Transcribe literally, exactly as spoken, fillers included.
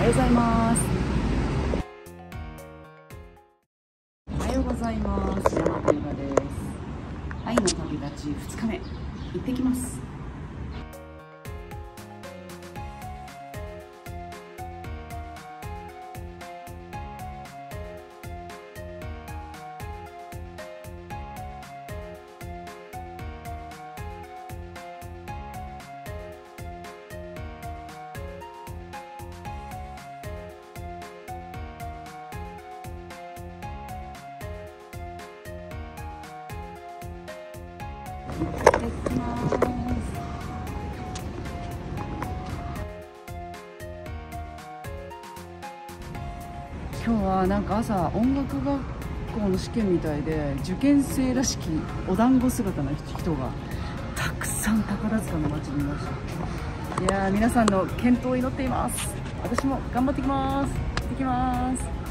ようございます。おはようございます。山本由佳です。愛の旅立ちふつかめ、行ってきます。行ってきます。今日はなんか朝音楽学校の試験みたいで、受験生らしきお団子姿の人がたくさん宝塚の街にいました。いやー、皆さんの健闘を祈っています。私も頑張ってきます。行ってきます。